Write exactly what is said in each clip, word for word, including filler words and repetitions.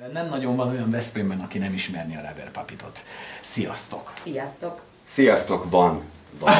Nem nagyon van olyan Veszprémben, aki nem ismerni a Rubber Puppyt. Sziasztok! Sziasztok! Sziasztok, van! Van,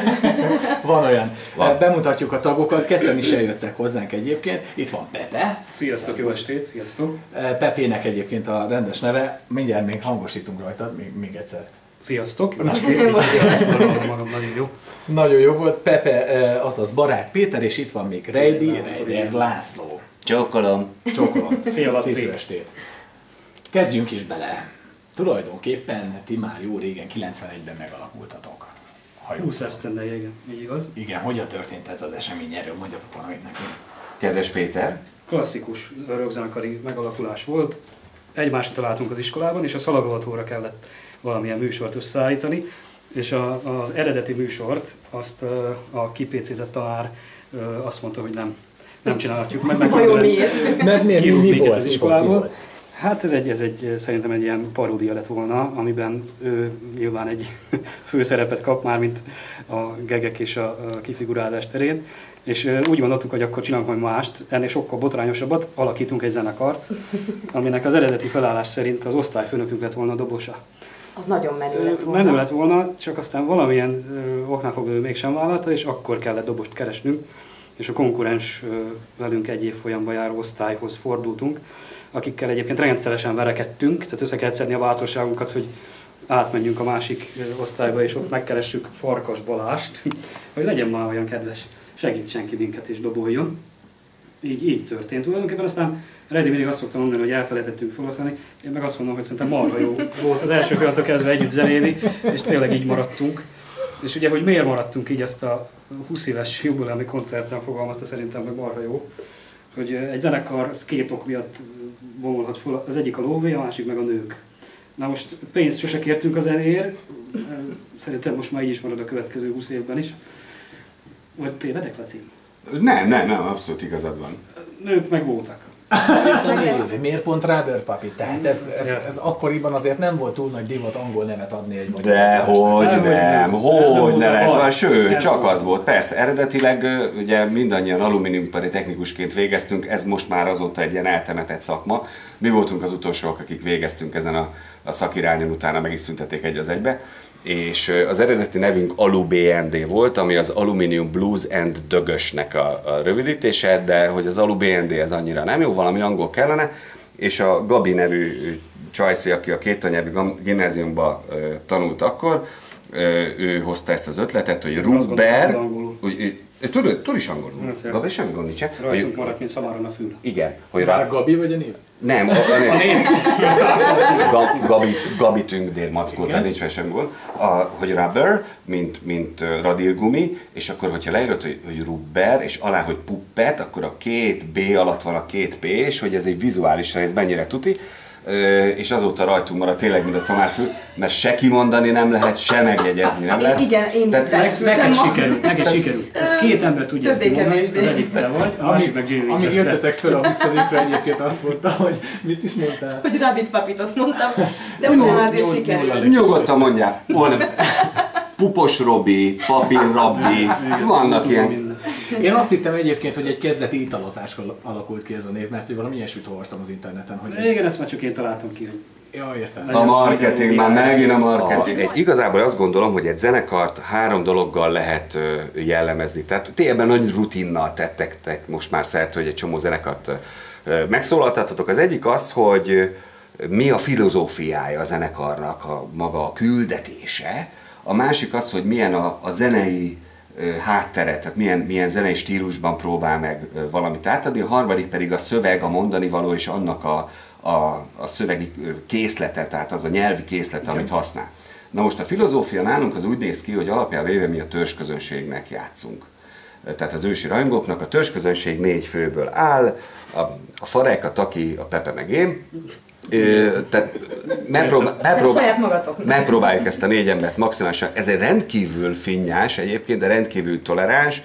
van olyan. Van. Bemutatjuk a tagokat, ketten is eljöttek hozzánk egyébként. Itt van Pepe. Sziasztok, jó estét, sziasztok! Pepének egyébként a rendes neve, mindjárt még hangosítunk rajtad, még, még egyszer. Sziasztok, jó estét! Magam nagyon jó. Nagyon jó volt. Pepe, azaz Barát Péter, és itt van még Reidi, Reider László. Csókolom! Csókolom! Szia, Laci. Szép estét! Kezdjünk is bele. Tulajdonképpen ti már jó régen, kilencvenegyben megalakultatok. húsz esztendeje, igen, így igaz. Igen, hogyan történt ez az esemény? Erről mondjatok valamit nekünk. Kedves Péter! Klasszikus rockzenekari megalakulás volt. Egymásra találtunk az iskolában, és a szalagavatóra kellett valamilyen műsort összeállítani, és a, az eredeti műsort azt a kipécézett tanár azt mondta, hogy nem, nem csinálhatjuk meg. meg Vajon miért? Mert miért? Mi, mi volt az iskolából. Hát ez egy, ez egy, szerintem egy ilyen paródia lett volna, amiben ő nyilván egy főszerepet kap már, mint a gegek és a kifigurázás terén. És úgy gondoltuk, hogy akkor csinálunk majd mást, ennél sokkal botrányosabbat, alakítunk egy zenekart, aminek az eredeti felállás szerint az osztályfőnökünk lett volna a dobosa. Az nagyon menő lett volna. Menő lett volna, csak aztán valamilyen oknál fogva ő mégsem vállalta, és akkor kellett dobost keresnünk, és a konkurens velünk egy évfolyamban járó osztályhoz fordultunk, akikkel egyébként rendszeresen verekedtünk, tehát össze kellett szedni a bátorságunkat, hogy átmenjünk a másik osztályba, és ott megkeressük Farkas Balást, hogy legyen már olyan kedves, segítsen ki minket és doboljon. Így, így történt tulajdonképpen, aztán Reidi mindig azt szoktam mondani, hogy elfelejtettünk felosztani, én meg azt mondom, hogy szerintem marha jó volt az első pillanattól kezdve együtt zenélni, és tényleg így maradtunk. És ugye, hogy miért maradtunk így, ezt a húsz éves jubileumi koncerten fogalmazta szerintem meg marha jó, hogy egy zenekar két ok miatt vonulhat fel, az egyik a lóvé, a másik meg a nők. Na most pénzt sose kértünk a zenéért, szerintem most már így is marad a következő húsz évben is. Vagy tévedek, Laci? Nem, nem, nem, abszolút igazad van. Nők meg voltak. Miért pont Rubber Puppy? Tehát ez, ez, ez akkoriban azért nem volt túl nagy divat angol nevet adni egy magyar. De hogy Nem, nem, hogy hogy nem. ne Ez lehet, volt. van, sőt, Ez csak volt. az volt. Persze, eredetileg ugye mindannyian alumíniumpari technikusként végeztünk, ez most már azóta egy ilyen eltemetett szakma. Mi voltunk az utolsóak, akik végeztünk ezen a, a szakirányon, utána meg is szüntették egy az egybe. És az eredeti nevünk AluBND volt, ami az Aluminium Blues and Dögösnek a, a rövidítése, de hogy az AluBND ez annyira nem jó, valami angol kellene, és a Gabi nevű csajszi, aki a kétanyelvű gimnáziumban tanult akkor, ő hozta ezt az ötletet, hogy Rubber, tudod, tud is angolul, Gabi semmi gond nincsen. Rajtunk maradt, mint szamáron a fül. Igen. Hogy Már Gabi vagy a név? Nem, a, a név. Gab, Gabi, Gabi Tüngdér mackó, tehát nincs sem gond. A, hogy rubber, mint, mint uh, radírgumi, és akkor, hogyha leírod, hogy, hogy rubber, és alá, hogy puppet, akkor a két B alatt van a két P, és hogy ez egy vizuálisan, ez mennyire tuti. Uh, és azóta rajtunk marad tényleg, mint a szamárfül, mert se kimondani nem lehet, se megjegyezni nem lehet. Igen, én is beleszültem Neked ma. sikerült, neked sikerült. Két ember tudja ezt mondani, az egyik te vagy, a másik meg Jimmy Amíg Winchester. jöttetek fel a huszadikra, egyébként azt mondta, hogy mit is mondtál? Hogy Rabbit Puppytot mondtam, de utána azért Nyolc- sikerült. nyolc- Nyugodtan mondják, van Pupos Robi, Papír Rabbi, vannak ilyen. Én azt hittem egyébként, hogy egy kezdeti italozás alakult ki ez a név, mert hogy valami ilyesmit olvastam az interneten, hogy... Igen, ezt már csak én találtam ki, hogy Ja, értem. A marketing, már megint a marketing. Egy, igazából azt gondolom, hogy egy zenekart három dologgal lehet ö, jellemezni. Tehát ti ebben nagy rutinnal tettek most már szert, hogy egy csomó zenekart ö, megszólaltatotok. Az egyik az, hogy ö, mi a filozófiája a zenekarnak, a maga a küldetése. A másik az, hogy milyen a, a zenei ö, háttere, tehát milyen, milyen zenei stílusban próbál meg ö, valamit átadni. A harmadik pedig a szöveg, a mondani való és annak a A, a szövegi készlete, tehát az a nyelvi készlet, amit használ. Na most a filozófia nálunk az úgy néz ki, hogy alapján véve mi a törzsközönségnek játszunk. Tehát az ősi rajongóknak a törzsközönség négy főből áll, a, a Farek, a Taki, a Pepe meg én. Ö, tehát megpróbál, megpróbál, megpróbáljuk ezt a négy embert maximálisan. Ez egy rendkívül finnyás egyébként, de rendkívül toleráns,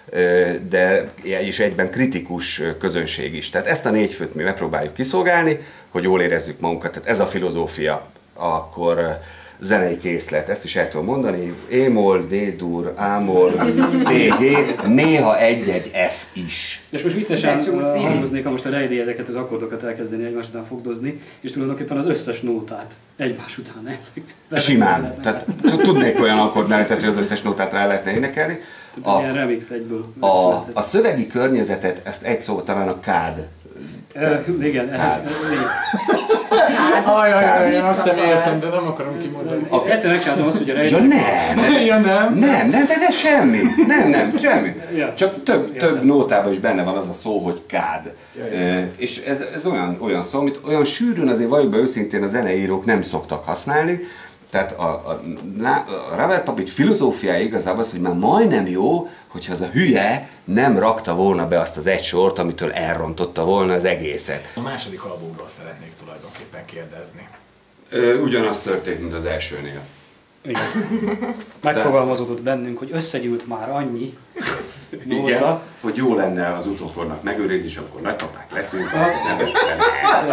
de és egyben kritikus közönség is. Tehát ezt a négy főt mi megpróbáljuk kiszolgálni, hogy jól érezzük magunkat. Tehát ez a filozófia. Akkor zenei készlet, ezt is el tudom mondani, E-moll, D-dur, A-moll, C-G, néha egy-egy F is. És most viccesen hangoznék, ha most a Reidi ezeket az akkordokat elkezdeni egymás után fogdozni, és tulajdonképpen az összes nótát egymás után ezek. Simán. Tehát tudnék olyan akkordmenetet, hogy az összes nótát rá lehetne énekelni. A, ilyen remix egyből. A, a szövegi környezetet, ezt egy szóval talán a kád. Uh, igen, ez, Ajajaj, én azt sem értem, de nem akarom kimondani. A... Egyszer megcsináltam azt, hogy a rejtő... Ja nem! ja nem! Nem, nem, de, de semmi! Nem, nem, semmi! Ja. Csak több, ja, több nem. nótában is benne van az a szó, hogy kád. Ja, e, és ez, ez olyan, olyan szó, amit olyan sűrűn azért valljuk be őszintén a zeneírók nem szoktak használni. Tehát a, a, a Ravel Papit filozófiája igazából az, hogy már majdnem jó, hogyha az a hülye nem rakta volna be azt az egy sort, amitől elrontotta volna az egészet. A második albumról szeretnék tulajdonképpen kérdezni. Ö, ugyanaz történt, mint az elsőnél. Igen. Megfogalmazódott bennünk, hogy összegyűlt már annyi nóta. Igen, hogy jó lenne az utókornak megőrizni, és akkor nagypapák leszünk, ne beszélnek.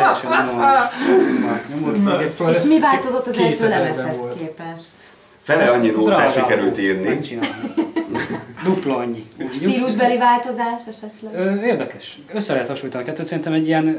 És mi változott az első lemezhez képest? Fele annyi nótát sikerült írni. Dupla annyi. Stílusbeli változás esetleg? Ö, érdekes. Össze lehet hasonlítani a kettőt. Szerintem egy ilyen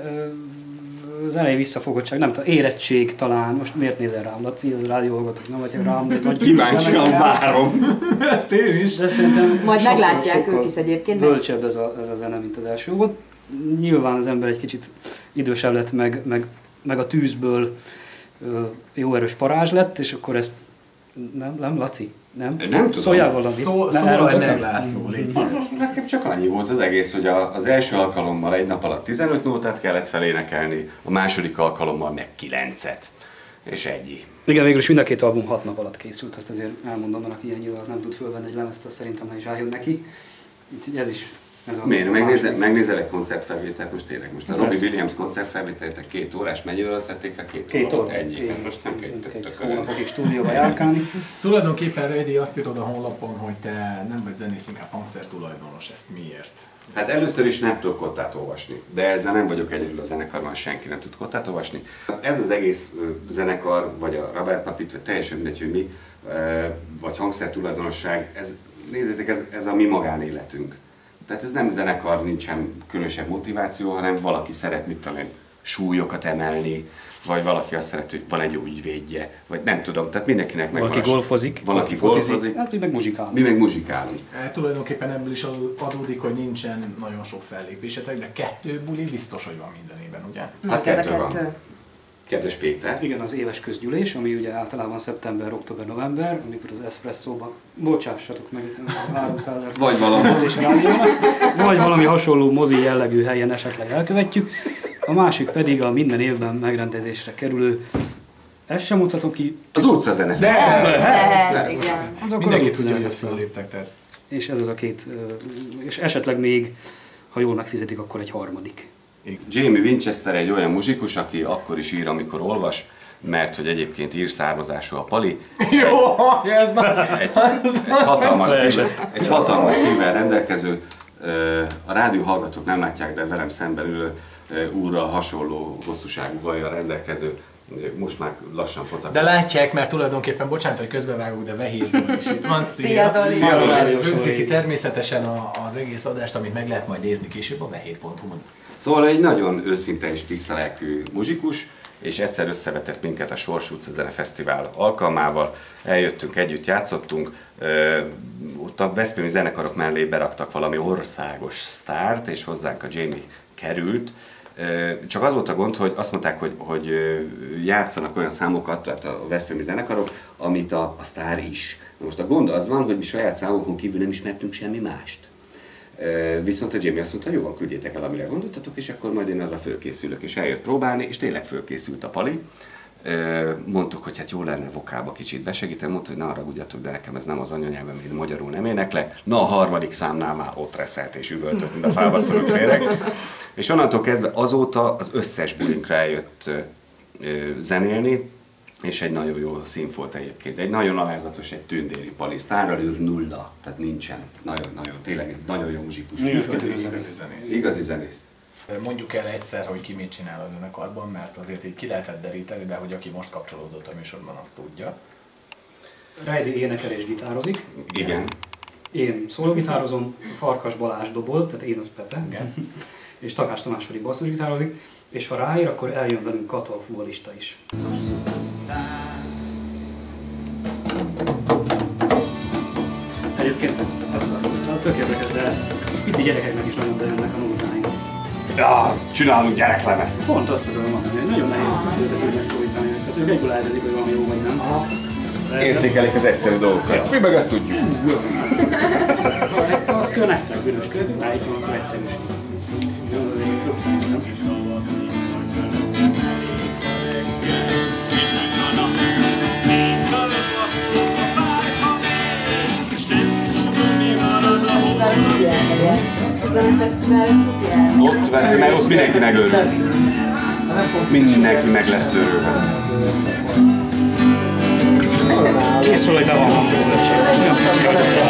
ö, zenei visszafogottság, nem tudom, érettség talán. Most miért nézel rám, Laci? Az rádióhallgatók nem vagy rám. Vagy kíváncsian várom. Ezt én is. De szerintem majd sokkal, meglátják sokkal ők is egyébként. Bölcsebb ez a, ez a zene, mint az első volt. Nyilván az ember egy kicsit idősebb lett, meg, meg, meg a tűzből ö, jó erős parázs lett, és akkor ezt nem, nem, Laci? Nem? Nem tudom. Szóljál valamit. Szó, ne, szóval meg László, légy szíves. Nekem csak annyi volt az egész, hogy a, az első alkalommal egy nap alatt tizenöt nótát kellett felénekelni, a második alkalommal meg kilencet. És ennyi. Igen, végül is mind a két album hat nap alatt készült, azt azért elmondom, mert aki ilyen nyilván nem tud fölvenni egy lemezt, azt szerintem ne is álljon neki. Úgyhogy ez is. Ez a Miért? Megnézel, megnézel egy koncertfelvételt most tényleg? Most a Robbie Williams koncertfelvételt két órás, mennyi alatt vették fel? Két, két óra? Ennyi. Két, most nem két többtök. Hónapokig stúdióba járkálni. Tulajdonképpen Reidi azt írod a honlapon, hogy te nem vagy zenész, inkább hangszer tulajdonos. Ezt miért? Hát először is nem tudok kottát olvasni, de ezzel nem vagyok egyedül a zenekarban, senki nem tud kottát olvasni. Ez az egész zenekar, vagy a Ravel Papit, vagy teljesen mindegy, hogy mi, vagy hangszer tulajdonosság, ez, nézzétek, ez, ez a mi magánéletünk. Tehát ez nem zenekar, nincsen különösebb motiváció, hanem valaki szeret, mit tudom én, súlyokat emelni, vagy valaki azt szeret, hogy van egy jó ügyvédje, vagy nem tudom, tehát mindenkinek meg valaki van. golfozik, Valaki golfozik. Hát mi meg muzsikálunk. Mi meg muzsikálunk. E, tulajdonképpen ebből is adódik, hogy nincsen nagyon sok fellépésetek, de kettő buli biztos, hogy van minden évben, ugye? Hát kettő, kettő van. Kedves Péter. Igen, az éves közgyűlés, ami ugye általában szeptember, október, november, amikor az Espresszóban, bocsássatok meg, háromszáz vagy valami. vagy valami hasonló mozi jellegű helyen esetleg elkövetjük. A másik pedig a minden évben megrendezésre kerülő, ezt sem mondhatom ki. Az utcazene. De lehet, igen. Mindenki tudja, hogy ezt felléptek, tehát. És ez az a két, és esetleg még, ha jól megfizetik, akkor egy harmadik. Jamie Winchester egy olyan muzsikus, aki akkor is ír, amikor olvas, mert hogy egyébként ír származású a Pali. Jó, ez nagy! Egy, egy, hatalmas szívvel, egy hatalmas szívvel rendelkező, a rádió hallgatók nem látják, de velem szemben ülő úrral hasonló hosszúságú hajjal rendelkező, most már lassan pocak. De látják, mert tulajdonképpen, bocsánat, hogy közbevágok, de Vehész Zoli is itt van. Szia Zoli! Szia Zoli! Rögzíti ki természetesen a, az egész adást, amit meg lehet majd nézni később a vehér pont hu-n. Szóval egy nagyon őszinte és tiszta lelkű muzsikus, és egyszer összevetett minket a Sors utca Zene Fesztivál alkalmával. Eljöttünk, együtt játszottunk, ott a veszprémi zenekarok mellé beraktak valami országos sztárt, és hozzánk a Jamie került. Csak az volt a gond, hogy azt mondták, hogy, hogy játszanak olyan számokat, tehát a veszprémi zenekarok, amit a, a sztár is. Most a gond az van, hogy mi saját számokon kívül nem ismertünk semmi mást. Viszont a Jamie azt mondta, jó van, küldjétek el, amire gondoltatok, és akkor majd én arra fölkészülök. És eljött próbálni, és tényleg fölkészült a Pali. Mondtuk, hogy hát jó lenne vokába kicsit besegíteni, mondta, hogy ne haragudjatok, de nekem ez nem az anyanyelvem, én magyarul nem éneklek. Na, a harmadik számnál már ott reszelt és üvöltött, mint a fába szorult féreg. És onnantól kezdve azóta az összes bulinkra eljött zenélni, és egy nagyon jó szín volt egyébként. Egy nagyon alázatos, egy tündéri Pali. Sztárral űr nulla, tehát nincsen. Nagyon-nagyon, tényleg egy nagyon jó muzsikus. Igazi, igazi zenész. Igazi zenész. Mondjuk el egyszer, hogy ki mit csinál az zenekarban, mert azért így ki lehetett deríteni, de hogy aki most kapcsolódott a műsorban, azt tudja. Reidi énekel és gitározik. Igen. Én szólógitározom, Farkas Balázs dobol, tehát én az Pepe. És Takács Tamás pedig basszusgitározik. És ha ráír, akkor eljön velünk Kata, a fuvalista is. Egyébként az, az, az tök érdekes, de pici gyerekeknek is nagyon bejönnek a nótáink. Ja, csinálunk gyereklemezt. Pont azt akarom mondani, hogy nagyon nehéz őket úgy megszólítani. Tehát ők egyből elrendik, hogy valami jó vagy nem. De Értékelik az egyszerű dolgokat. Mi meg azt tudjuk. az kell nektek bűnösködni, rájuk van, akkor egyszerűség. Jó, ez több számít, nem? Ott veszi, mert ott mindenki megörül. Mindenki meg lesz örülve. Készül, hogy be van hangolva. Nem tudom, hogy a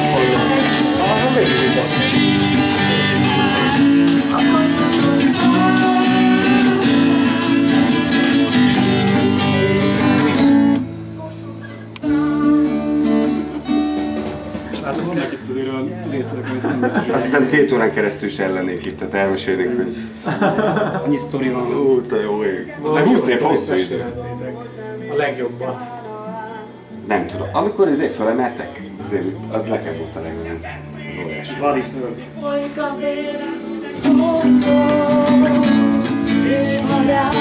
látok, vannak itt azért olyan részletek, amit nem biztos. Azt hiszem két órán keresztül is ellennék itt, tehát elmesélnék, hogy... Annyi sztori van. Ú, te jó ég. De húsz év hosszú idő. A legjobbat. Nem tudom. Amikor azért fölemeltek, azért az nekem volt a legnagyobb. Az óriási. Vali szörv. Folyik a vérem, folyik, én magát.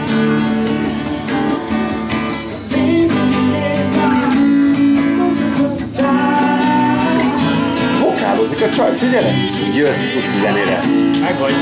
Vokálozik a csaj, figyelj! Jössz úgy zenére. Meg vagy.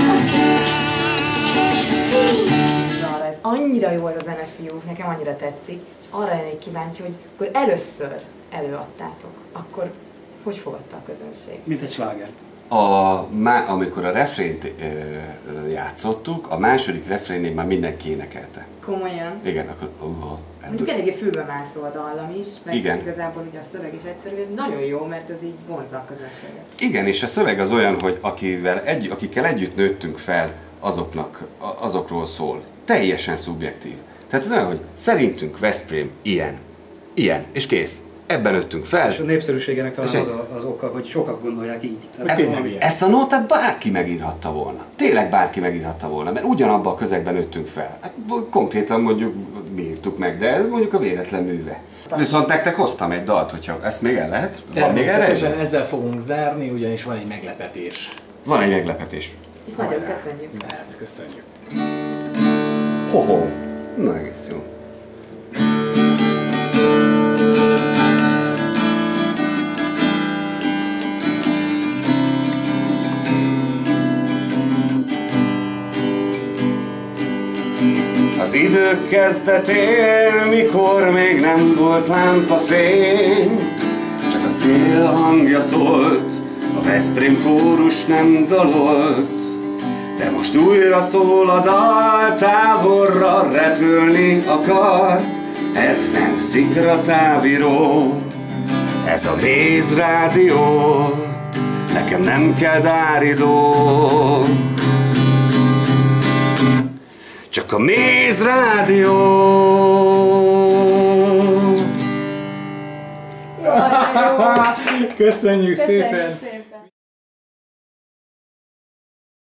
Arra ez annyira jó az a zene, fiúk, nekem annyira tetszik, és arra lennék kíváncsi, hogy akkor először előadtátok, akkor hogy fogadta a közönség? Mint egy slágert. A, má, amikor a refrént e, játszottuk, a második refrénnél már mindenki énekelte. Komolyan? Igen, akkor uh, Mondjuk eléggé fülbe mászó a dallam is, mert igen. Igazából ugye a szöveg is egyszerű, ez nagyon jó, mert ez így vonzza a közönséget. Igen, és a szöveg az olyan, hogy akivel egy, akikkel együtt nőttünk fel, azoknak, azokról szól. Teljesen szubjektív. Tehát ez olyan, hogy szerintünk Veszprém ilyen. Ilyen. És kész. Ebben nőttünk fel. És a népszerűségének talán az, a, az oka, hogy sokak gondolják így. Ez, ezt a nótát bárki megírhatta volna. Tényleg bárki megírhatta volna, mert ugyanabban a közegben nőttünk fel. Hát, konkrétan mondjuk mi írtuk meg, de ez mondjuk a véletlen műve. Viszont nektek hoztam egy dalt, hogyha ezt még el lehet. Van még erre? Ezzel fogunk zárni, ugyanis van egy meglepetés. Van egy meglepetés. És nagyon köszönjük. Mert köszönjük. Ho-ho. Na, egész jó. Az idők kezdetén, mikor még nem volt lámpafény, csak a szél hangja szólt, a Veszprém kórus nem dalolt. De most újra szól a dal, távolra repülni akar. Ez nem szikra távíró, ez a Méz Rádió. Nekem nem kell dáridó, csak a Méz Rádió. Köszönjük Köszönjük szépen! szépen!